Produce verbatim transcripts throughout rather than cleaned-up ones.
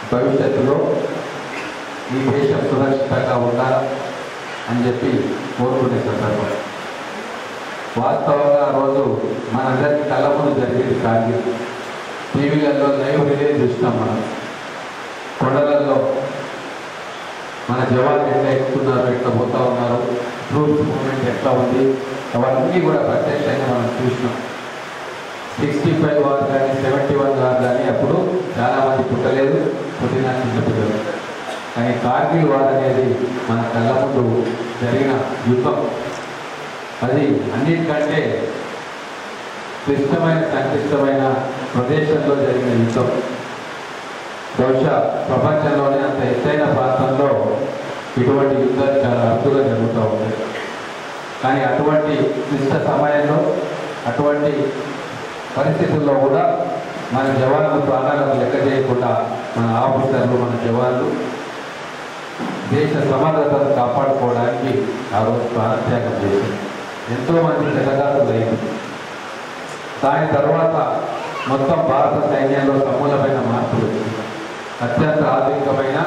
భవిష్యత్తులో ఈ దేశం సురక్షితంగా ఉండాలి అని చెప్పి కోరుకునే సందర్భం. వాస్తవంగా ఆ రోజు మనందరికీ కళ్ళ ముందు జరిగేది కార్గిల్. టీవీలలో లైవ్ రిలే చూస్తాం. మనం కొండలలో మన జవాన్లు ఎట్లా ఎక్కుతున్నారు, ఎట్లా పోతా ఉన్నారు, ట్రూప్స్ మూమెంట్ ఎట్లా ఉంది, అవన్నీ కూడా ప్రత్యక్షంగా మనం చూసినాం. సిక్స్టీ ఫైవ్ వార్ కానీ సెవెంటీ వన్ వార్ కానీ అప్పుడు చాలామంది పుట్టలేదు, పుట్టిన చిన్నపిల్లలు. కానీ కార్గిల్ వార్ అనేది మన కళ్ళ ముందు జరిగిన యుద్ధం. అది అన్నిటికంటే క్లిష్టమైన సంక్లిష్టమైన ప్రదేశంలో జరిగిన యుద్ధం. బహుశా ప్రపంచంలోనే అంత ఎత్తైన ప్రాంతంలో ఇటువంటి యుద్ధాలు చాలా అరుదుగా జరుగుతూ ఉంటాయి. కానీ అటువంటి క్లిష్ట సమయంలో అటువంటి పరిస్థితుల్లో కూడా మన జవాన్లు ప్రాణాలను లెక్క చేయకుండా మన ఆఫీసర్లు మన జవాన్లు దేశ సమగ్రతను కాపాడుకోవడానికి ఆ రోజు ప్రాణత్యాగం చేశారు. ఎంతోమంది జగదాలు అయింది. దాని తర్వాత మొత్తం భారత సైన్యంలో సమూలమైన మార్పులు వచ్చింది. అత్యంత ఆధునికమైన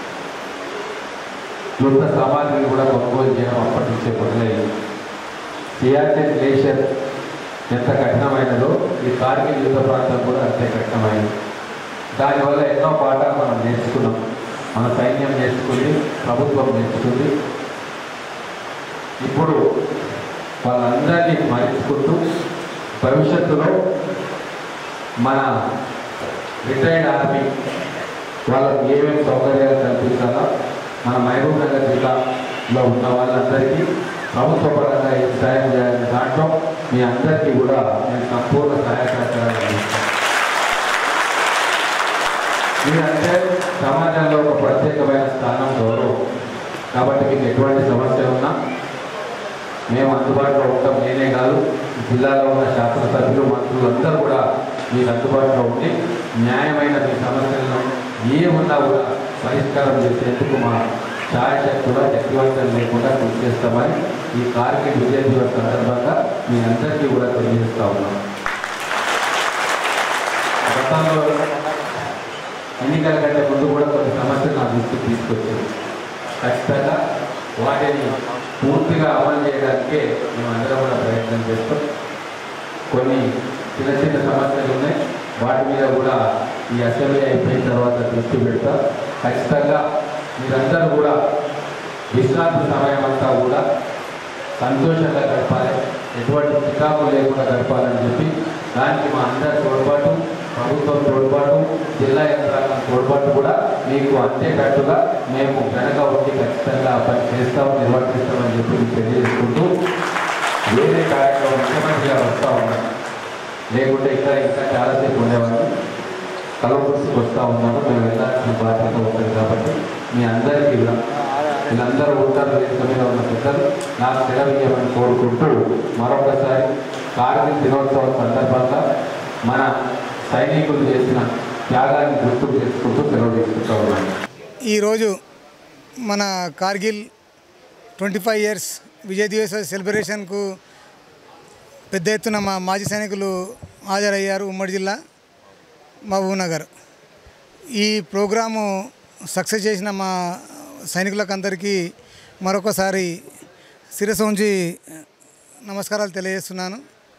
యుద్ధ సామాగ్రిని కూడా కొనుగోలు చేయడం అప్పటి నుంచే మొదలైంది. సియాచిన్ గ్లేషియర్ ఎంత కఠినమైనదో ఈ కార్గిల్ యుద్ధ ప్రాంతం కూడా అంతే కఠినమైనది. దానివల్ల ఎన్నో పాఠాలు మనం నేర్చుకున్నాం. మన సైన్యం నేర్చుకుంది, ప్రభుత్వం నేర్చుకుంది. ఇప్పుడు వాళ్ళందరినీ స్మరించుకుంటూ భవిష్యత్తులో మన రిటైర్డ్ ఆర్మీ వాళ్ళకి ఏమేమి సౌకర్యాలు కల్పించాలో మన మహబూబ్ నగర్ జిల్లాలో ఉన్న వాళ్ళందరికీ ప్రభుత్వ పరంగా ఏం సాయం చేయాలని దాంట్లో మీ అందరికీ కూడా నేను సంపూర్ణ సహాయ సహకారాలు అందిస్తాను. మీరంటే సమాజంలో ఒక ప్రత్యేకమైన స్థానం, గౌరవం. కాబట్టి మీకు ఎటువంటి సమస్య ఉన్నా మేము అందుబాటులో ఉంటాం. నేనే కాదు, జిల్లాలో ఉన్న శాసనసభ్యులు, మంత్రులు అందరూ కూడా మీకు అందుబాటులో ఉండి న్యాయమైన మీ సమస్యలను ఏమున్నా కూడా పరిష్కారం చేసేందుకు మా ఛాయశక్తుల శక్తివంతం లేకుండా కృషి చేస్తామని ఈ కార్గిల్ విజయ దివస్ సందర్భంగా మీ అందరికీ కూడా తెలియజేస్తా ఉన్నాం. గతంలో ఎన్నికల కంటే ముందు కూడా కొన్ని సమస్యలు నా దృష్టికి తీసుకొచ్చింది. ఖచ్చితంగా వాటిని పూర్తిగా అమలు చేయడానికే మేము అందరం కూడా ప్రయత్నం చేస్తాం. కొన్ని చిన్న చిన్న సమస్యలు ఉన్నాయి, వాటి మీద కూడా ఈ అసెంబ్లీ అయిపోయిన తర్వాత దృష్టి పెడతా. ఖచ్చితంగా మీరందరూ కూడా విశ్రాంతి సమయం అంతా కూడా సంతోషంగా గడపాలి, ఎటువంటి చికాకు లేకుండా గడపాలని చెప్పి దానికి మా అందరి తోడ్పాటు, ప్రభుత్వం తోడ్పాటు, జిల్లా యంత్రాంగం తోడ్పాటు కూడా మీకు అంతేటట్టుగా మేము వెనక ఉండి ఖచ్చితంగా పని చేస్తాం, నిర్వర్తిస్తామని చెప్పి మీకు తెలియజేసుకుంటూ వేరే కార్యక్రమం ముఖ్యమంత్రి గారు వస్తూ ఉన్నారు. లేకుంటే ఇంకా ఇంకా చాలాసేపు ఉండేవాళ్ళు. కలవకూర్చుకు వస్తూ ఉన్నాను. మేము వెళ్ళాల్సిన బాధ్యత ఉంటుంది కాబట్టి మీ అందరికీ కూడా వీళ్ళందరూ ఉంటారు వేదిక మీద ఉన్న పెద్దలు నాకు సెలవియ్యమని కోరుకుంటూ మరొకసారి కార్గిల్ దినోత్సవం సందర్భంగా మన సైనికులు చేసిన త్యాగాన్ని గుర్తు చేసుకుంటూ సెలవు తీసుకుంటూ ఉన్నాను. ఈరోజు మన Kargil twenty five years Vijay Diwas సెలబ్రేషన్కు పెద్ద ఎత్తున మా మాజీ సైనికులు హాజరయ్యారు. ఉమ్మడి జిల్లా మహబూబ్ నగర్. ఈ ప్రోగ్రాము సక్సెస్ చేసిన మా సైనికులకు అందరికీ మరొకసారి శిరస్సు ఉంచి నమస్కారాలు తెలియజేస్తున్నాను.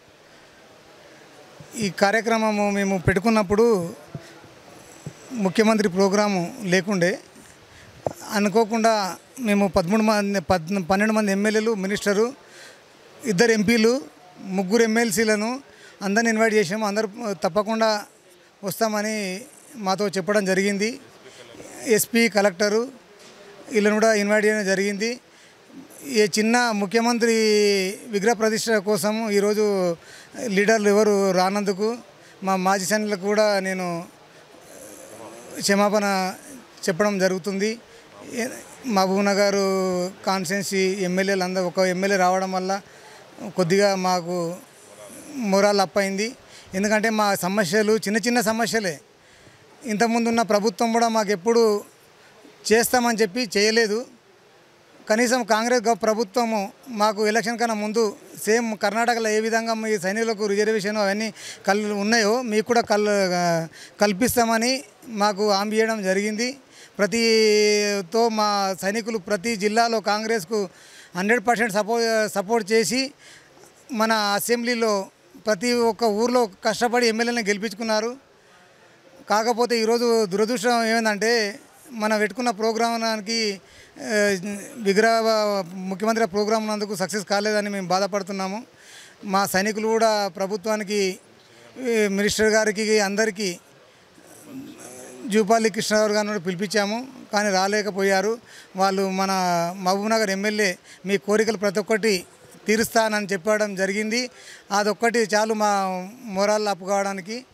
ఈ కార్యక్రమము మేము పెట్టుకున్నప్పుడు ముఖ్యమంత్రి ప్రోగ్రాము లేకుండే, అనుకోకుండా మేము పదమూడు మంది పద్ పన్నెండు మంది ఎమ్మెల్యేలు, మినిస్టరు, ఇద్దరు ఎంపీలు, ముగ్గురు ఎమ్మెల్సీలను అందరిని ఇన్వైట్ చేసాము. అందరూ తప్పకుండా వస్తామని మాతో చెప్పడం జరిగింది. ఎస్పీ, కలెక్టరు వీళ్ళని కూడా ఇన్వైట్ చేయడం జరిగింది. ఈ చిన్న ముఖ్యమంత్రి విగ్రహ ప్రతిష్ట కోసం ఈరోజు లీడర్లు ఎవరు రానందుకు మా మాజీ సైనికులకు కూడా నేను క్షమాపణ చెప్పడం జరుగుతుంది. మహబూబ్ నగర్ కాన్స్టిట్యున్సీ ఎమ్మెల్యేలు అందరూ ఒక ఎమ్మెల్యే రావడం వల్ల కొద్దిగా మాకు మొరాల్ అప్ అయింది. ఎందుకంటే మా సమస్యలు చిన్న చిన్న సమస్యలే. ఇంతకుముందు ఉన్న ప్రభుత్వం కూడా మాకు ఎప్పుడు చేస్తామని చెప్పి చేయలేదు. కనీసం కాంగ్రెస్ గవ- ప్రభుత్వము మాకు ఎలక్షన్ కన్నా ముందు సేమ్ కర్ణాటకలో ఏ విధంగా మీ సైనికులకు రిజర్వేషన్ అవన్నీ కల్ ఉన్నాయో మీకు కూడా కల్ కల్పిస్తామని మాకు హామీ ఇవ్వడం జరిగింది. ప్రతితో మా సైనికులు ప్రతి జిల్లాలో కాంగ్రెస్కు హండ్రెడ్ పర్సెంట్ సపోర్ట్ సపోర్ట్ చేసి మన అసెంబ్లీలో ప్రతి ఒక్క ఊర్లో కష్టపడి ఎమ్మెల్యేలను గెలిపించుకున్నారు. కాకపోతే ఈరోజు దురదృష్టం ఏమైందంటే మనం పెట్టుకున్న ప్రోగ్రామానికి విగ్రహ ముఖ్యమంత్రి ప్రోగ్రాం నందుకు సక్సెస్ కాలేదని మేము బాధపడుతున్నాము. మా సైనికులు కూడా ప్రభుత్వానికి మినిస్టర్ గారికి అందరికీ జూపాలి కృష్ణరావు గారిని పిలిపించాము, కానీ రాలేకపోయారు. వాళ్ళు మన మహబూబ్నగర్ ఎమ్మెల్యే మీ కోరికలు ప్రతి ఒక్కటి తీరుస్తానని చెప్పడం జరిగింది. అదొక్కటి చాలు మా మొరాల్ అప్పు కావడానికి.